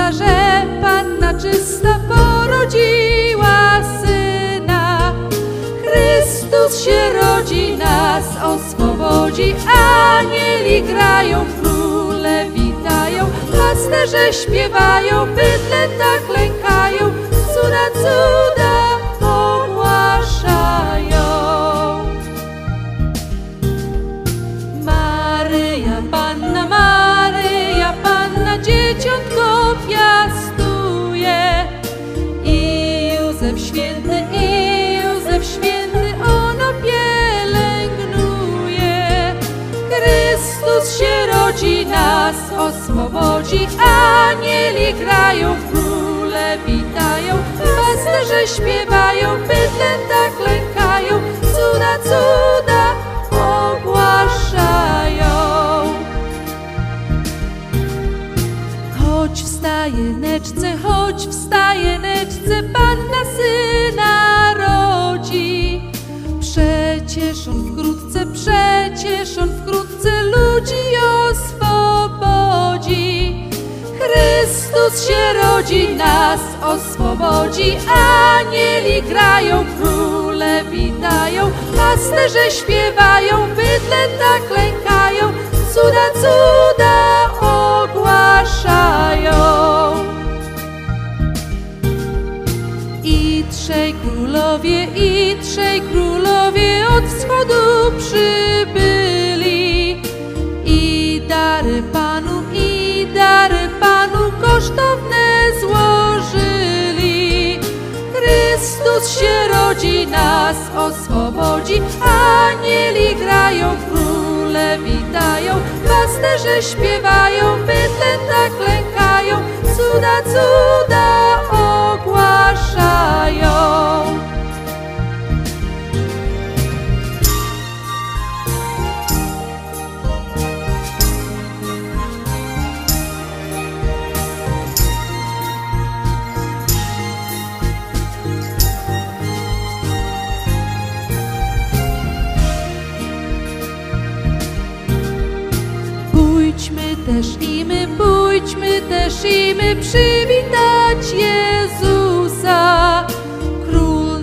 Panna, że Panna czysta porodziła Syna. Chrystus się rodzi, nas oswobodzi, anieli grają, króle witają, pasterze śpiewają, bydlę tak lękają, cuda, cuda ogłaszają. Maryja Panna dzieciątko piastuje, i Józef święty ono pielęgnuje. Chrystus się rodzi, nas oswobodzi, anieli grają, króle witają, pasterze śpiewają, bydlę tak lękają, cuda, cuda ogłaszają. Choć w stajeneczce Panna Syna rodzi, przecież on wkrótce ludzi oswobodzi. Chrystus się rodzi, nas oswobodzi, anieli grają, króle witają, pasterze śpiewają, bydlę tak lękają, cuda, cuda ogłaszają. I trzej królowie od wschodu przybyli, i dary Panu kosztowne złożyli. Chrystus się rodzi, nas oswobodzi, anieli grają, króle witają, pasterze śpiewają, bydlę tak lękają, cuda, cuda ogłaszają. Pójdźmy też i my przywitać Jezusa. Król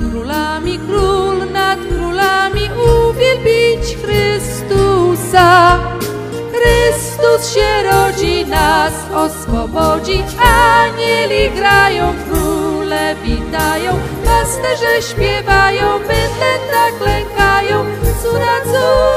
nad królami uwielbić Chrystusa. Chrystus się rodzi, nas oswobodzi, anieli grają, króle witają, pasterze śpiewają, bydlę tak lękają, cuda, cuda